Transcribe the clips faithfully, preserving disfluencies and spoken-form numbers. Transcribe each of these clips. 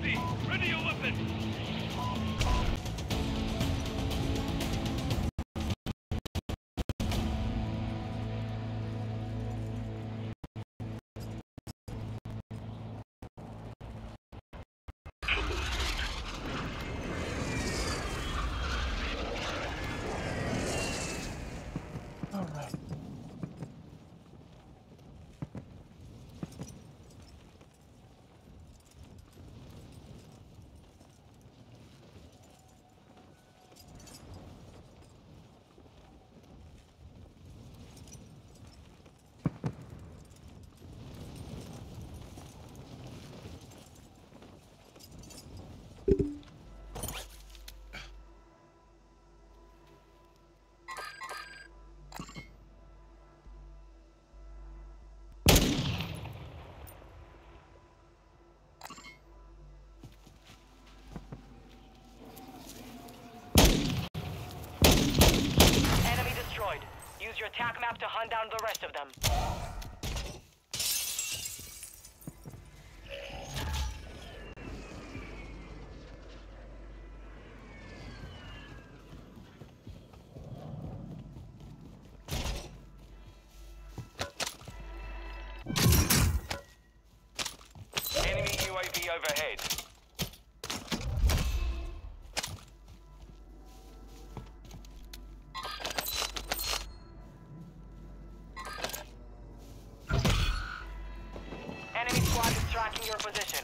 V. Ready your weapon. Use your attack map to hunt down the rest of them. Enemy U A V overhead. Tracking your position.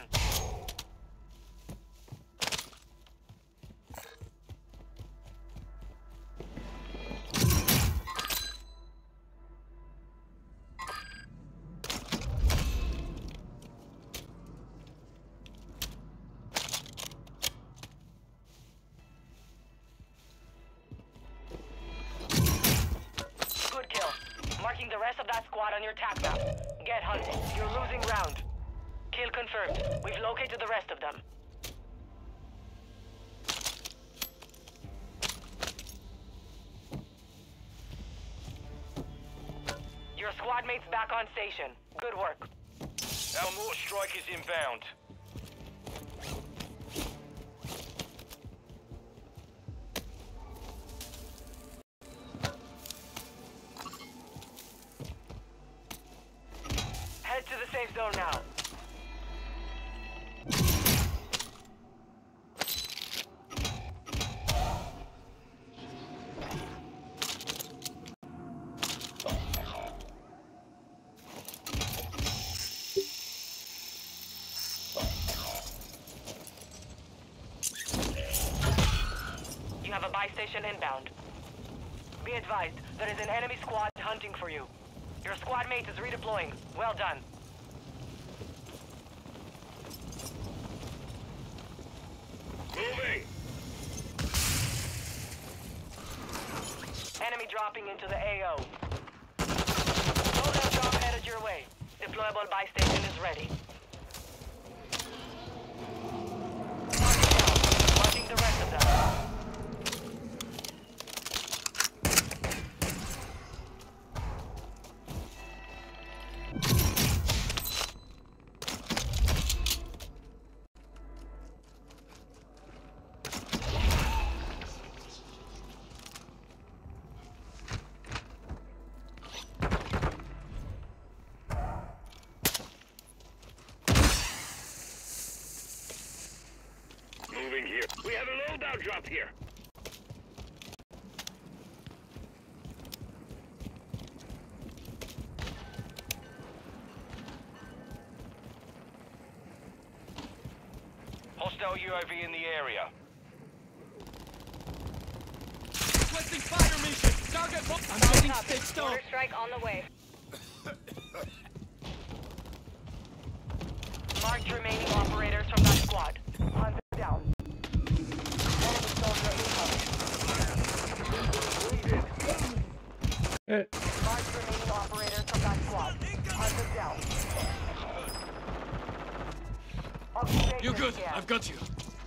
Good kill. Marking the rest of that squad on your attack map. Get hunting. You're losing round. Kill confirmed. We've located the rest of them. Your squad mate's back on station. Good work. Our mortar strike is inbound. Head to the safe zone now. Have a buy station inbound. Be advised, there is an enemy squad hunting for you. Your squad mate is redeploying. Well done. Moving! Enemy dropping into the A O. Loadout drop headed your way. Deployable buy station is ready. Marking the rest of them. Moving here. We have a loadout drop here. Hostile U A V in the area. Requesting fire mission. Target book. I'm getting stitched up. Mortar strike on the way. Marked remaining operators from that squad. Hunt them down. Enemy soldier incoming. Marked remaining operators from that squad. Hunt them down. You good? I've got you.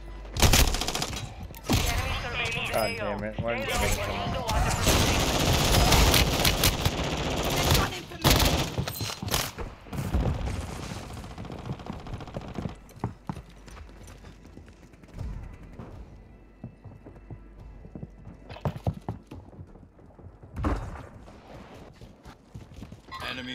God damn it. Why did you come on? Enemy.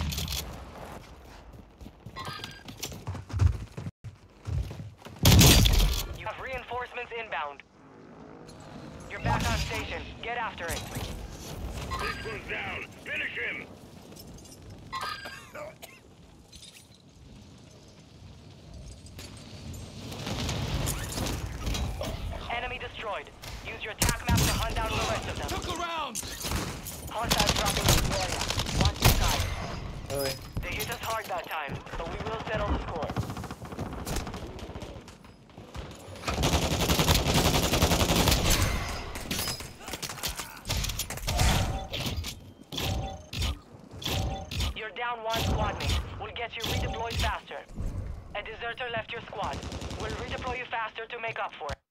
You have reinforcements inbound. You're back on station. Get after it. This one's down. Finish him. Enemy destroyed. Use your attack map to hunt down the rest of them. Took around. Hostiles dropping into the area. Watch your side. Really? They hit us hard that time, but we will settle the score. You're down one squad mate. We'll get you redeployed faster. A deserter left your squad. We'll redeploy you faster to make up for it.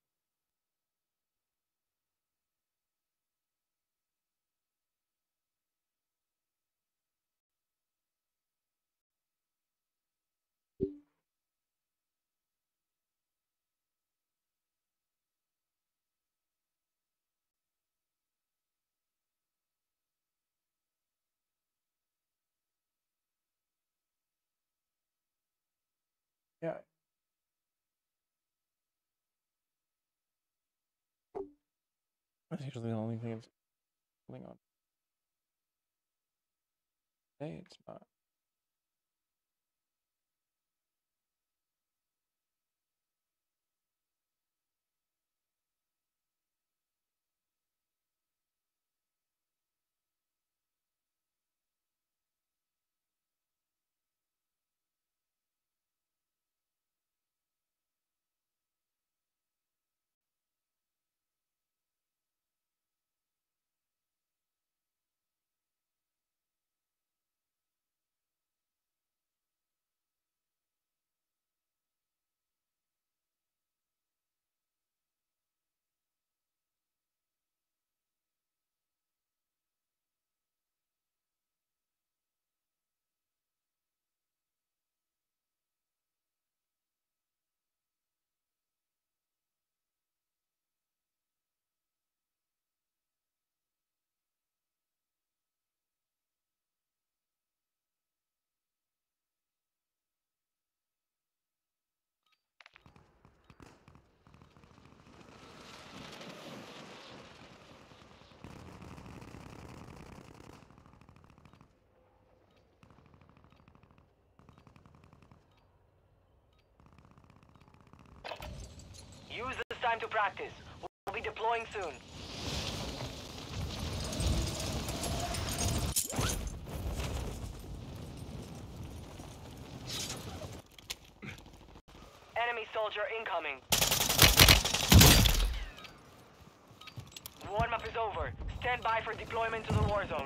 Yeah. That's usually the only thing that's going on. Hey, it's not. Use this time to practice. We'll be deploying soon. Enemy soldier incoming. Warm-up is over. Stand by for deployment to the war zone.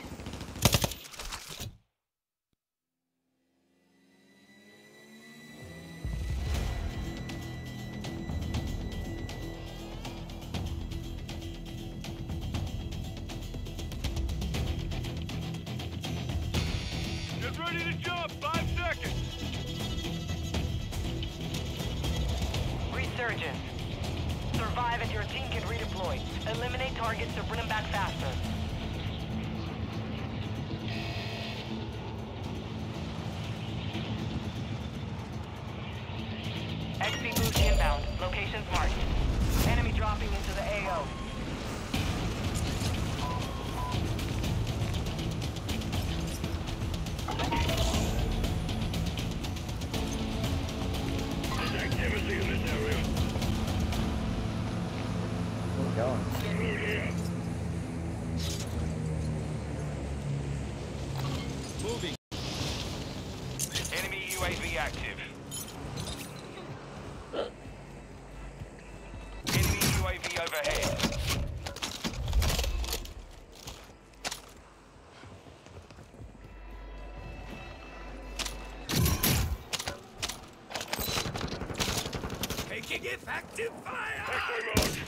Get ready to jump. Five seconds. Resurgence. Survive and your team can redeploy. Eliminate targets to bring them back faster. X P boost inbound. Locations marked. Enemy dropping into the A O. There's activity in this area. Where's it going? Move here. Moving. Enemy U A V active. Enemy U A V overhead. Taking effective fire. X-ray mode.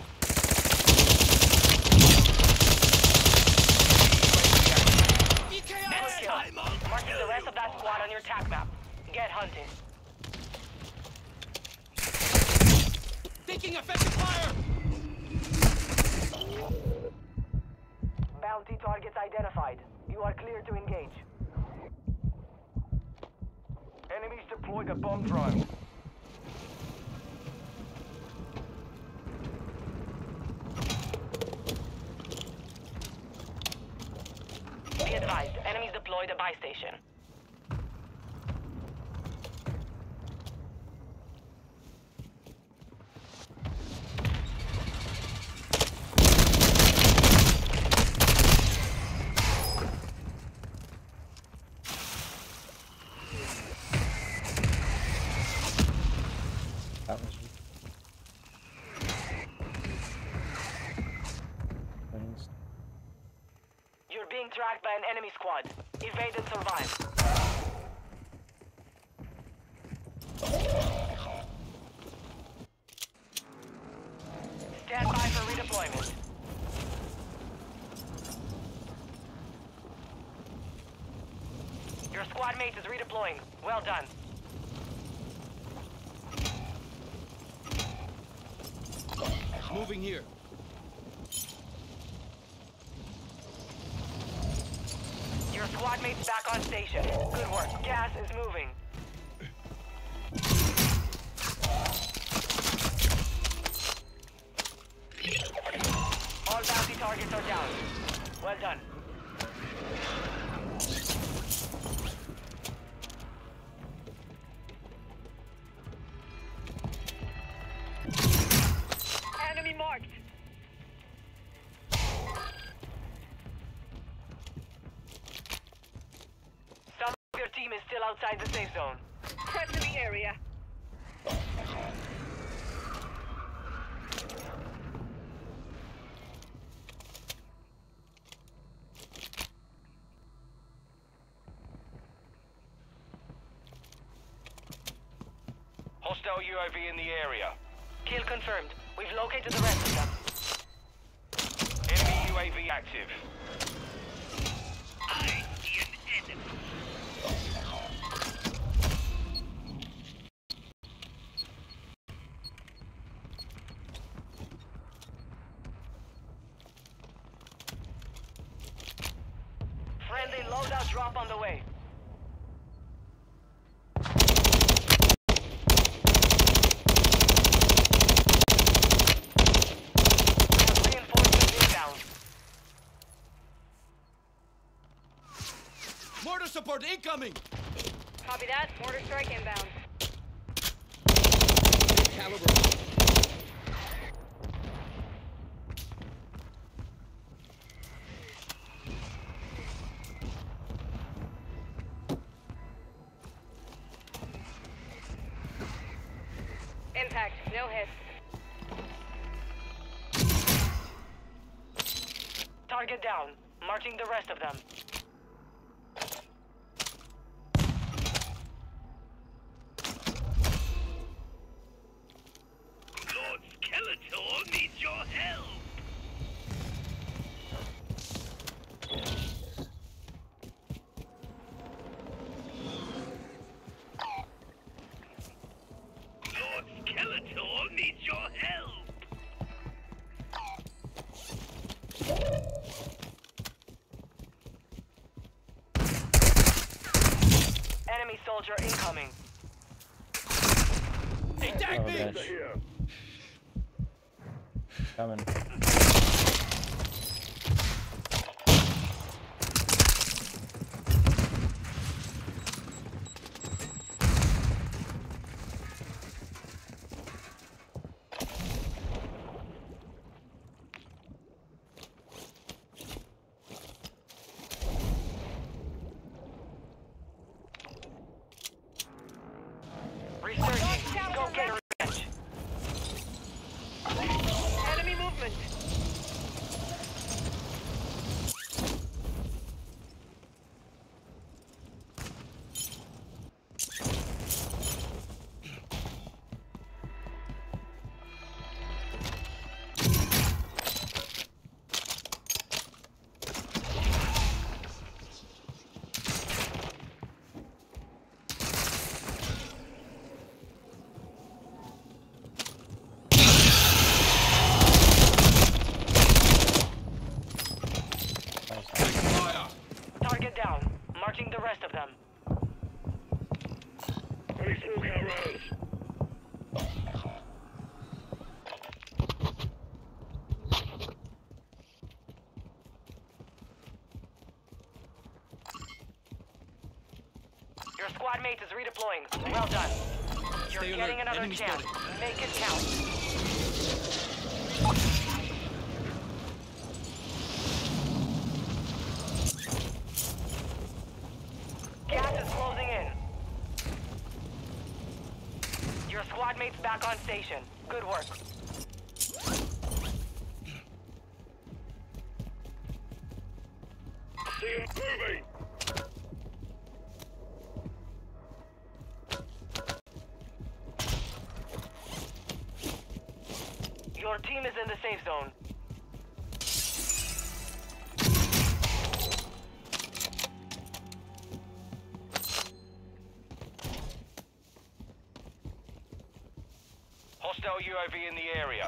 E K I. Good kill. I'm on. Marking the rest of that squad on your tac map. Get hunting. Taking effective fire. Bounty targets identified. You are clear to engage. Enemies deployed a bomb drone. Be advised, enemies deployed a buy station. That was. Thanks. You're being tracked by an enemy squad. Evade and survive. Stand by for redeployment. Your squad mate is redeploying. Well done. Moving here. Your squad mate's back on station. Good work. Gas is moving. All bounty targets are down. Well done. Enemy marked. Some of your team is still outside the safe zone. Press to the area. Hostile U A V in the area. Kill confirmed. We've located the rest of them. Enemy U A V active. I see an enemy. Friendly loadout drop on the way. Reinforcements inbound. Mortar support incoming! Copy that. Mortar strike inbound. Caliber. Impact. No hits. Target down. Marching the rest of them. Lord Skeletor needs your help. Lord Skeletor needs your help. Enemy soldier incoming. He tagged Oh, me! gosh. Coming. Resurging. Go get revenge. Enemy movement. Your squad mate is redeploying. Well done. You're Stay getting alert. another Enemy chance. spotted. Make it count. Gas is closing in. Your squad mate's back on station. Good work. See him moving! Your team is in the safe zone. Hostile U A V in the area.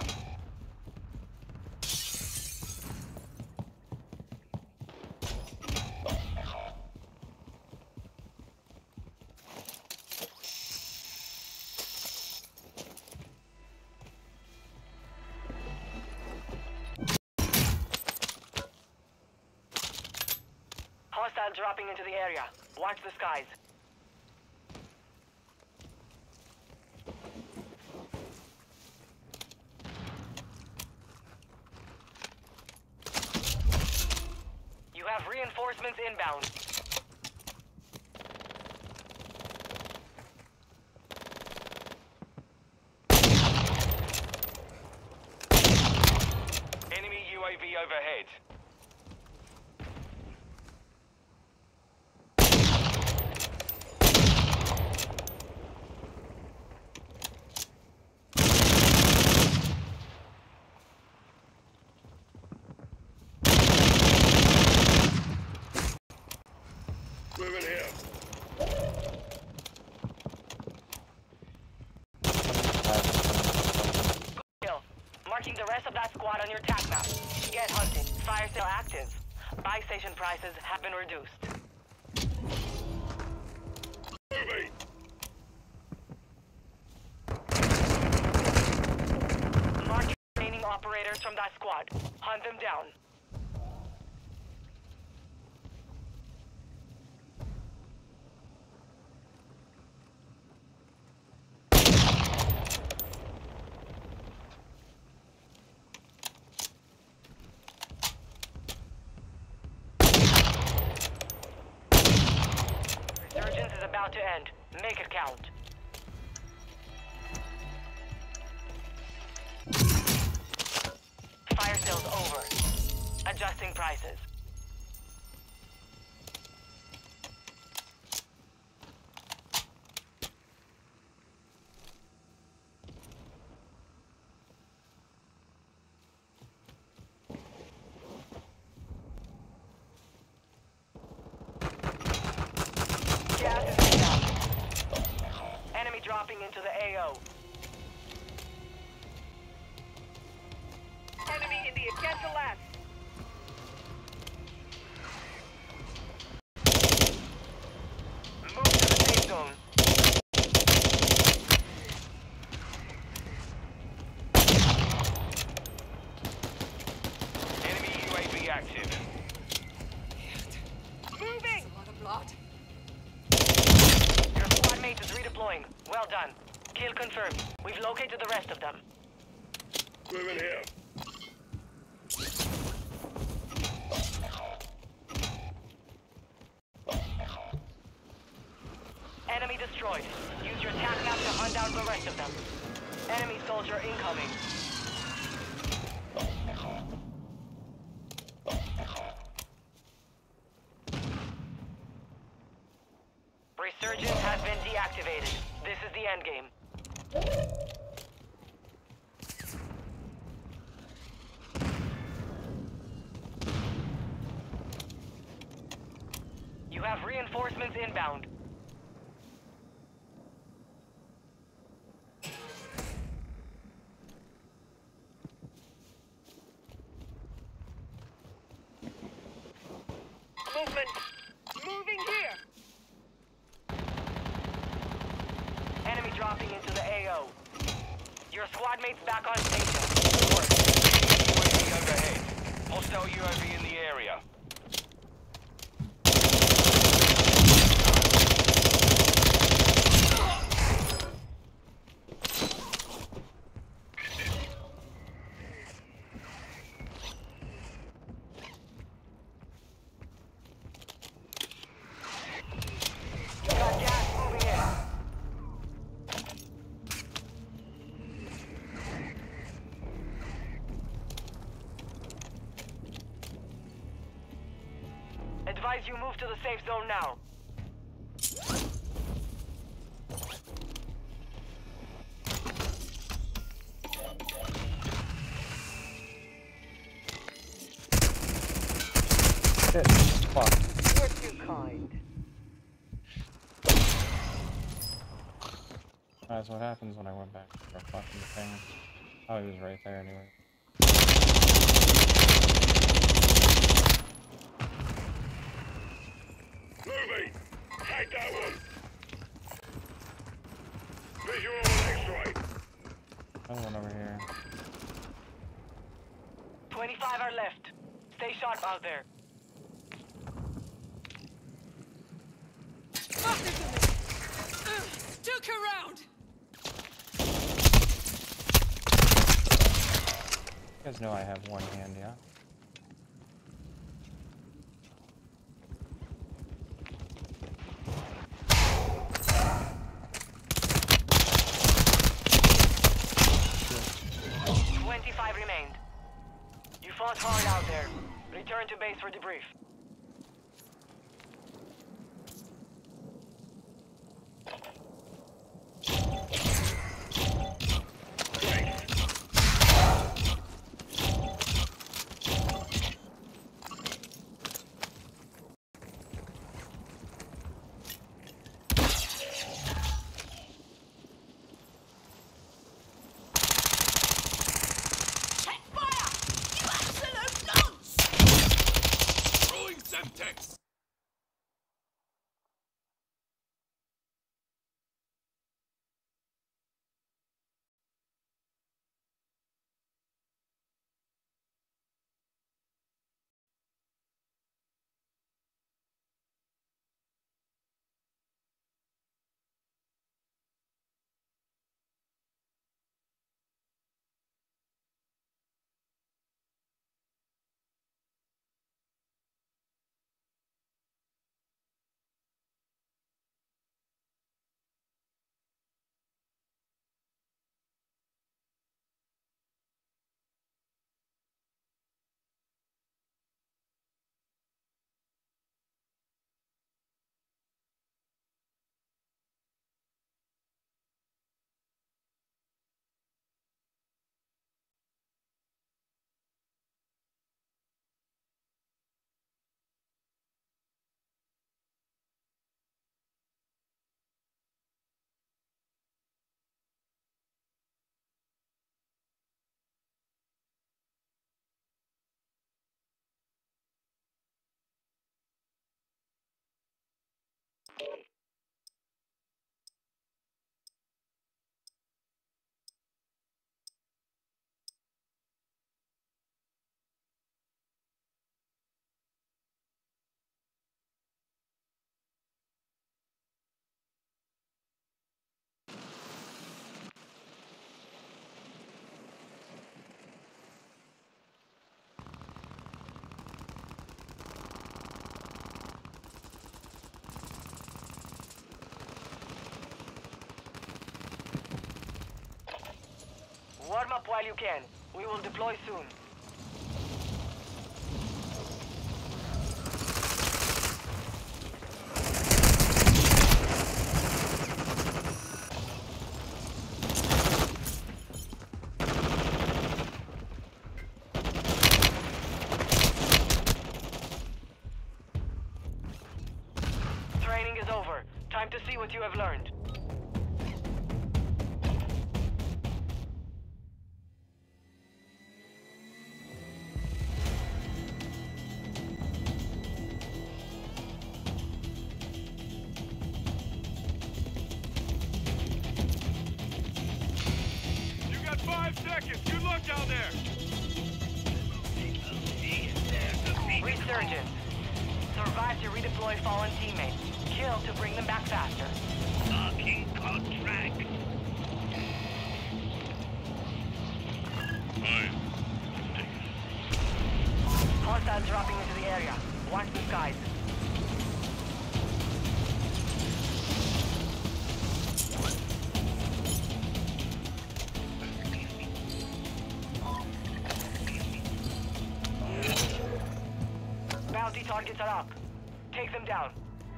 Hostile dropping into the area. Watch the skies. You have reinforcements inbound. Enemy U A V overhead. Moving here. Kill. Marking the rest of that squad on your tac map. Get hunting. Fire sale active. Buy station prices have been reduced. Moving! Mark remaining operators from that squad. Hunt them down. Resurgence is about to end. Make it count. Fire sales over. Adjusting prices. Gas is inbound. Enemy dropping into the A O. Enemy in the cancel last. Move to the safe zone. Enemy U A V active. Moving! A lot of blood. Your squad mate is redeploying. Well done. Kill confirmed. We've located the rest of them. Moving here. Enemy destroyed. Use your tac map to hunt down the rest of them. Enemy soldier incoming. Resurgence has been deactivated. This is the endgame. You have reinforcements inbound. Movement. Moving here. Enemy dropping into the A O. Your squad mate's back on station. Good work. U A V overhead. Hostile U A V in the area. advise you move to the safe zone now. Shit. Fuck. You're too kind. That's what happens when I went back for a fucking thing. Oh, he was right there anyway. Moving! Take that one! Visual on X-ray! Another one over here. twenty-five are left. Stay sharp out there. Fuck into me! Ugh, took her out! You guys know I have one hand, yeah? twenty-five remained. You fought hard out there. Return to base for debrief. Throwing Semtex! Warm up while you can. We will deploy soon. Training is over. Time to see what you have learned. Five seconds! Good luck down there! Resurgence. Survive to redeploy fallen teammates. Kill to bring them back faster. Marking contract. Fine. Hostiles dropping into the area. Watch the skies. Bounty targets are up. down.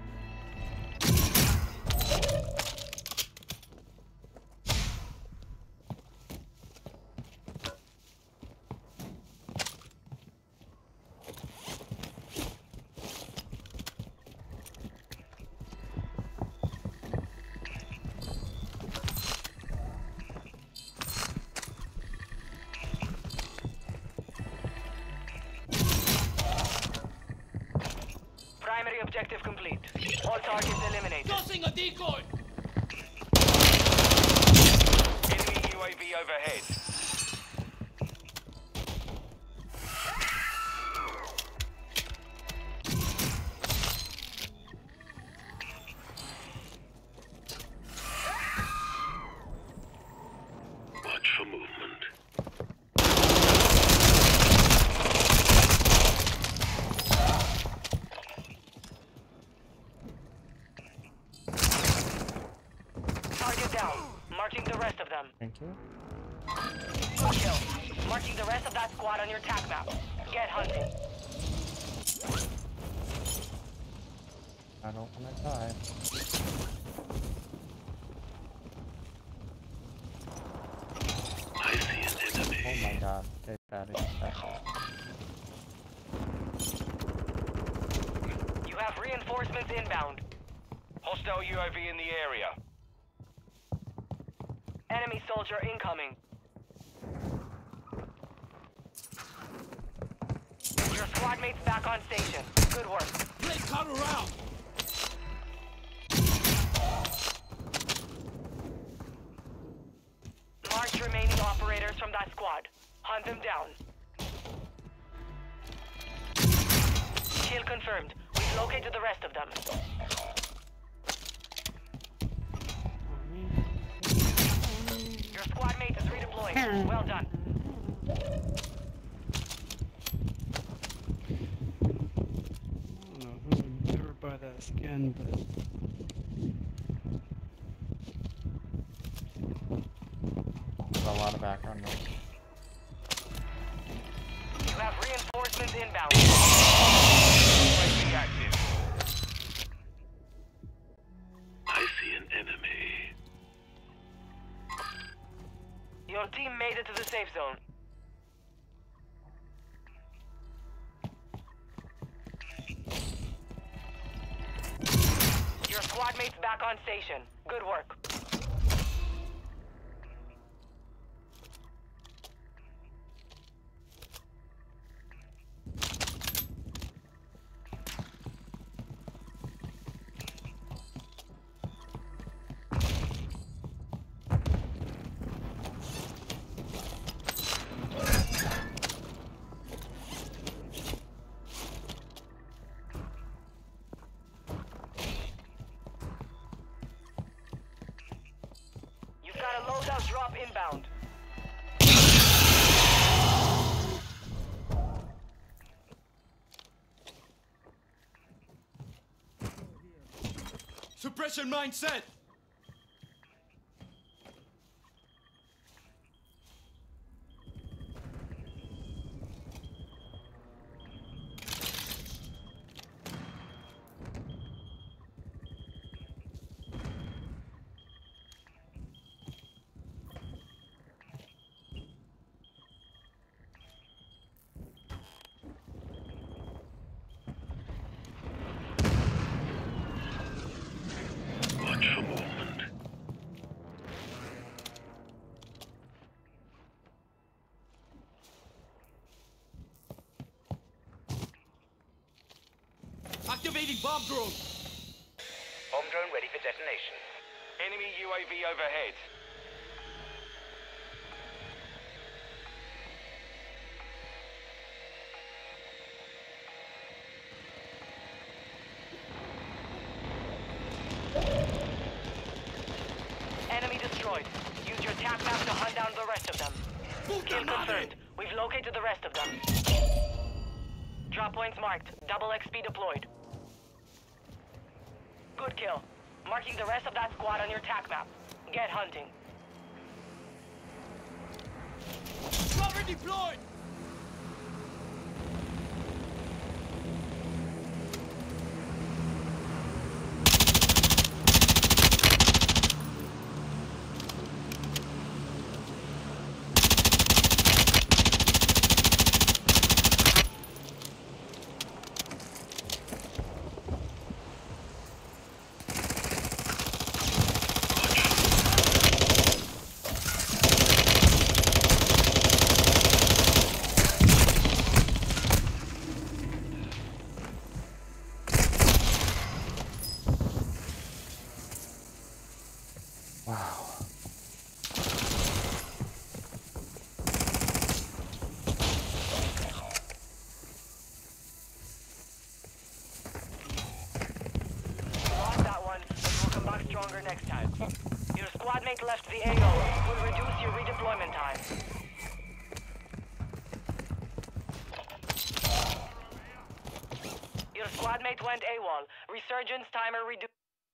Primary objective complete. All targets eliminated. Tossing a decoy! Enemy U A V overhead. Watch for movement. Target down. Marking the rest of them. Thank you. Good kill. Marking the rest of that squad on your attack map. Get hunting. I don't want to die. I see an enemy. Oh my god. Take that. Take that. You have reinforcements inbound. Hostile U A V in the area. Enemy soldier incoming. Your squad mates back on station. Good work. Let's cut around! March remaining operators from that squad. Hunt them down. Kill confirmed. We've located the rest of them. Your squad mate is redeploying. Well done. I don't know who would ever buy that skin, but There's a lot of background noise. You have reinforcements inbound. U A V active. I see an enemy. Your team made it to the safe zone. Your squad mates back on station. Good work. You've got a loadout drop inbound. Suppression mindset! Watch for movement. Activating bomb drone! Bomb drone ready for detonation. Enemy U A V overhead. Enemy destroyed. Use your attack map to hunt down the rest of them. Kill confirmed. We've located the rest of them. Drop points marked. Double X P deployed. Good kill. Marking the rest of that squad on your attack map. Get hunting. Cover deployed! stronger next time. Your squad mate left the A O. Will reduce your redeployment time. Your squad mate went AWOL. Resurgence timer reduced.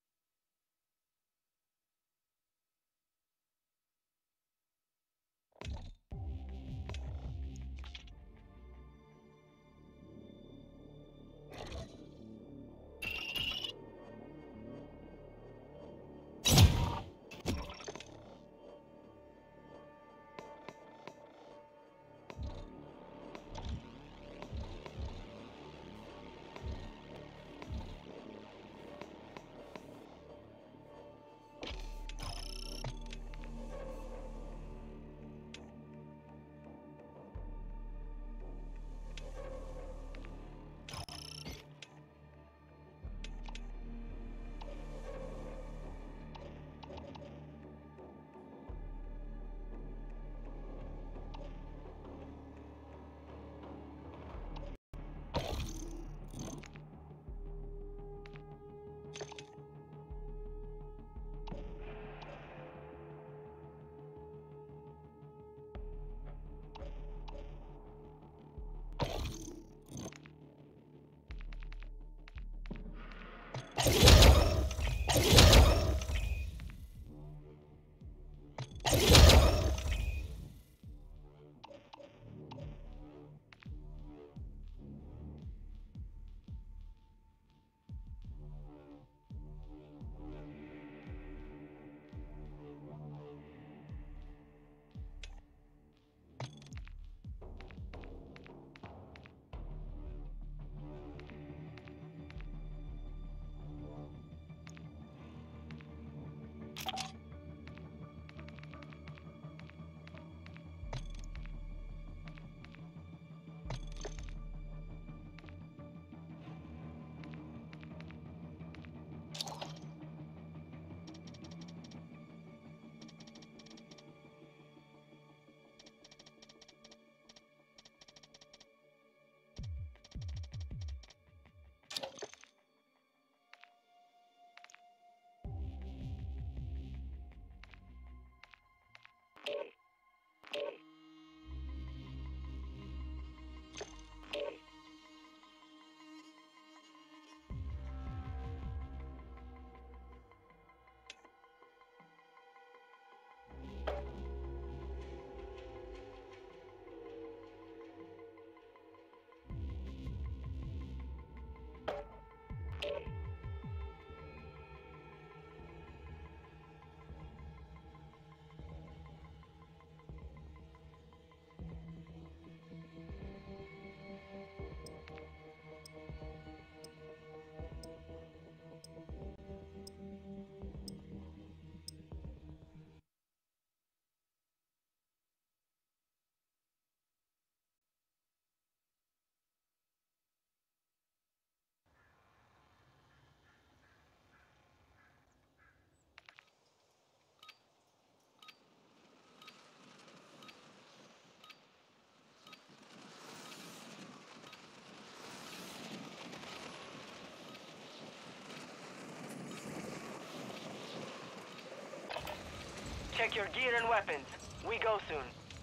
Check your gear and weapons. We go soon.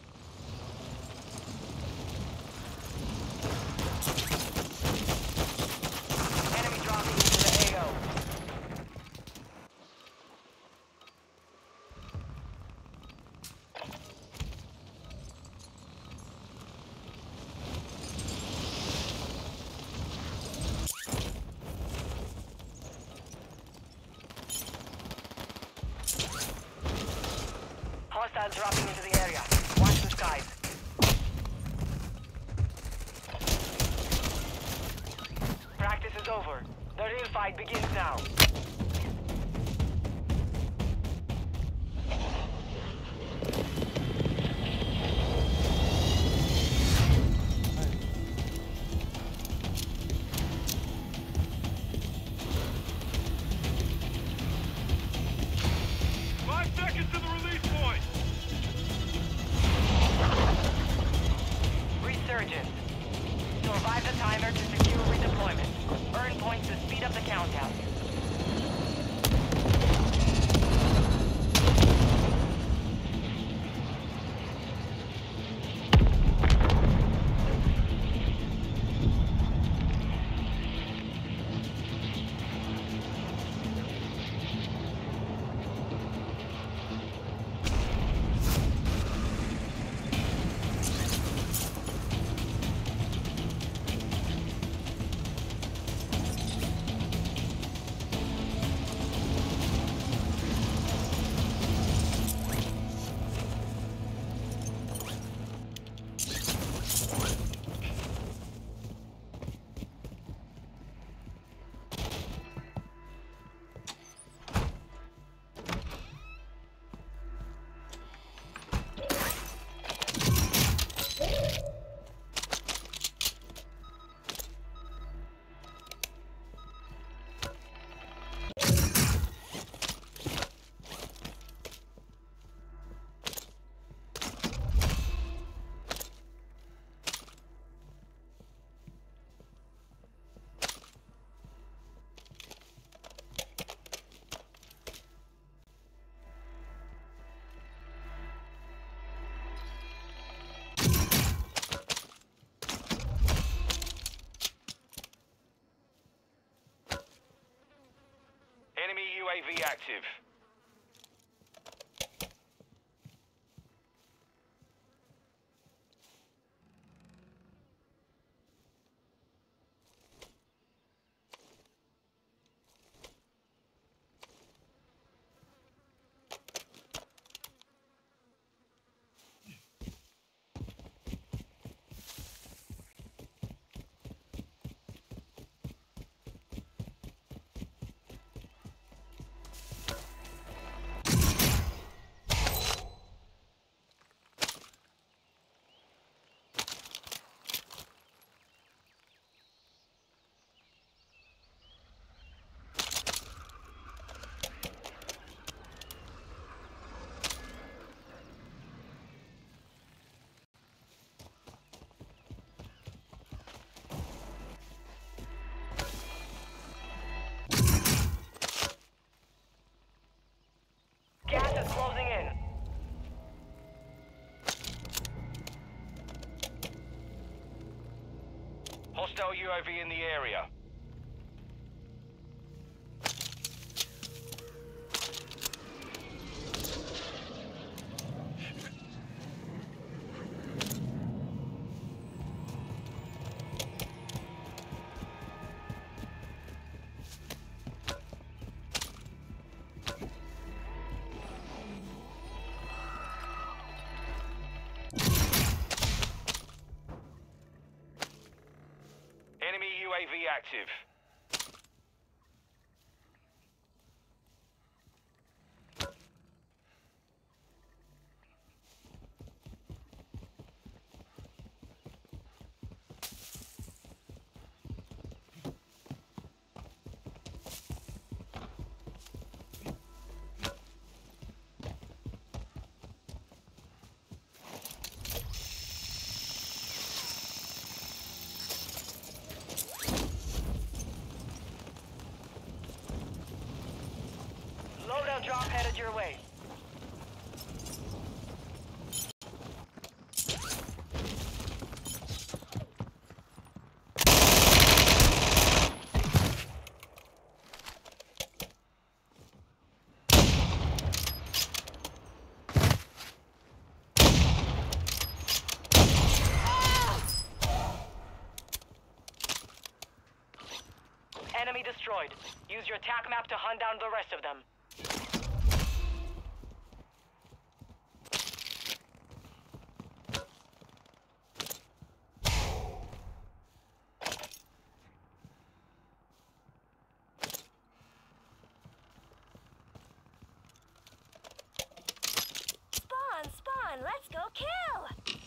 Enemy dropping into the A O. Hostiles dropping into the area. Watch the skies. Practice is over. The real fight begins now. Five seconds to the release point! Resurgence. Survive the timer to secure redeployment. Earn points to speed up the countdown. Enemy U A V active. Gas is closing in. Hostile U A V in the area. Enemy U A V active. Loadout drop headed your way. Enemy destroyed. Use your attack map to hunt down the rest of them. Spawn, spawn, let's go kill!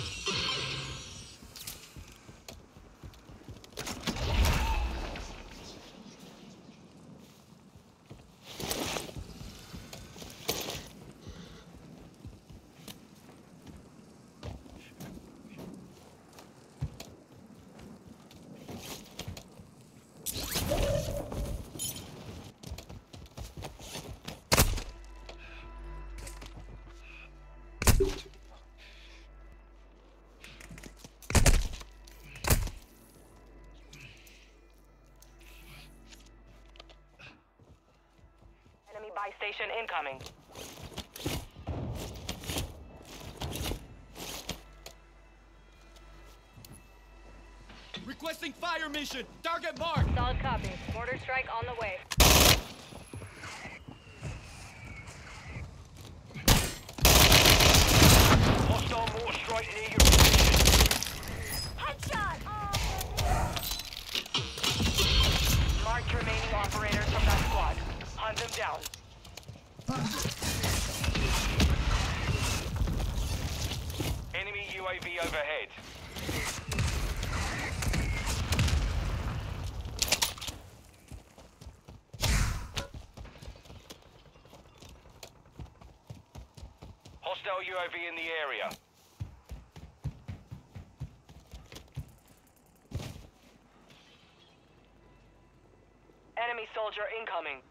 Enemy buy station incoming. Requesting fire mission. Target marked. Solid copy. Mortar strike on the way. Hostile mortar strike near your position. Headshot! Marked remaining operators from that squad. Hunt them down. Enemy U A V overhead. Hostile U A V in the area. Enemy soldier incoming.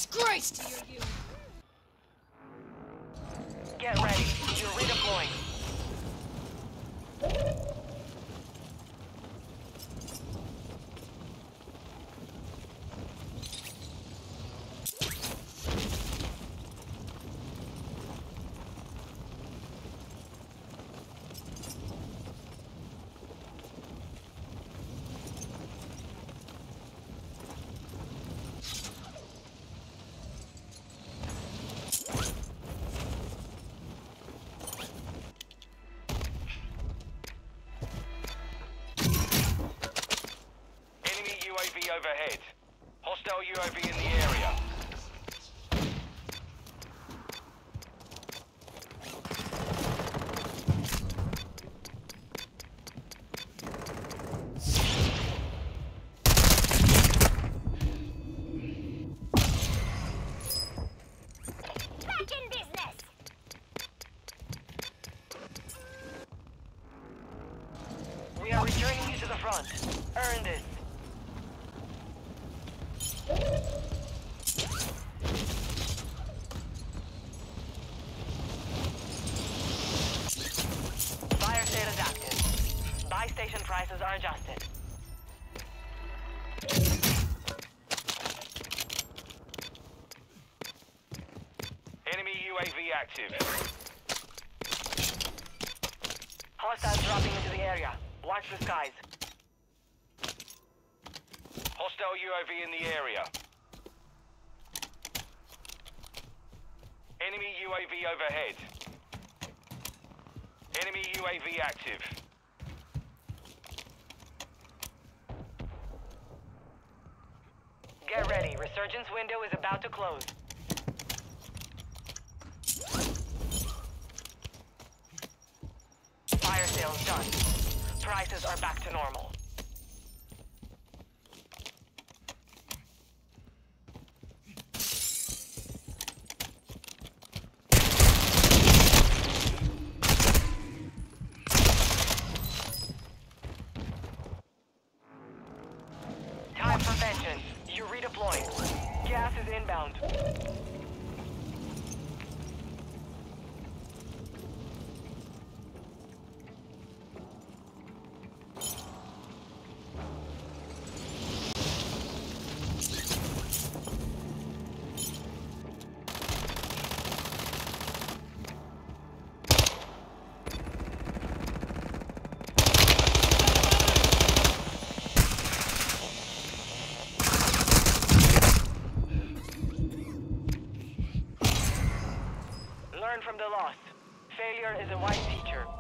Disgrace to your youth! Get ready. You're redeploying. Enemy U A V overhead. Hostile U A V in the area. Back in business. We are returning you to the front. Earn this. Fire sale is active. Buy station prices are adjusted. Enemy U A V active. Hostiles dropping into the area. Watch the skies. Hostile U A V in the area. Enemy U A V overhead. Enemy U A V active. Get ready. Resurgence window is about to close. Fire sales done. Prices are back to normal. Time for vengeance. You're redeploying. Gas is inbound. Learn from the loss. Failure is a wise teacher.